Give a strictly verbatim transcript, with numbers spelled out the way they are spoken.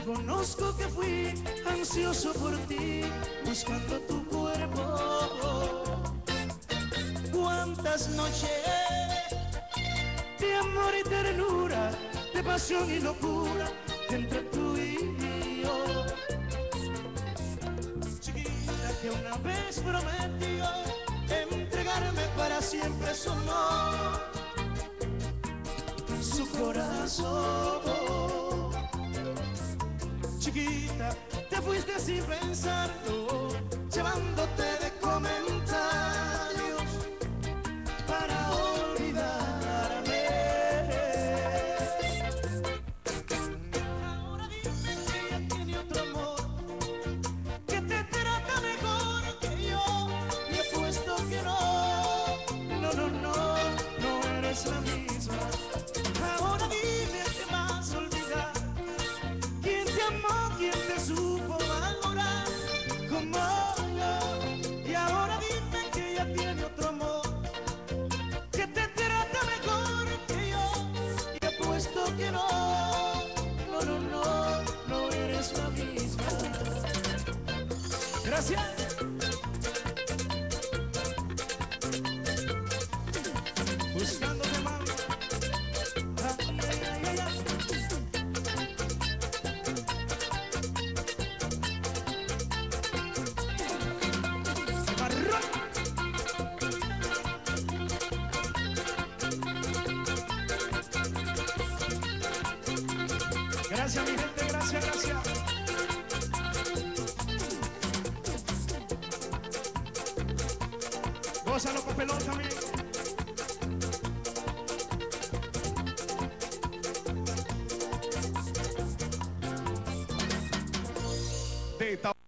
Reconozco que fui ansioso por ti, buscando tu cuerpo. Cuántas noches de amor y ternura, de pasión y locura entre tú y yo. Chiquita, que una vez prometió entregarme para siempre su amor, su corazón. Chiquita, te fuiste sin pensarlo, llevándote de comentarios para olvidarme. Ahora dime que ella tiene otro amor que te trata mejor que yo, y apuesto que no, no, no, no, no eres la misma. Ahora dime qué más olvidar, quién te amó, quién te supo valorar como yo. Y ahora dime que ella tiene otro amor que te trata mejor que yo, y apuesto que no, no, no, no, no eres la misma. Gracias. Buscándote más. Ay, ay, ay, ay, ay. Marrón. Gracias, mi gente, gracias, gracias. Gózalo con pelón también. De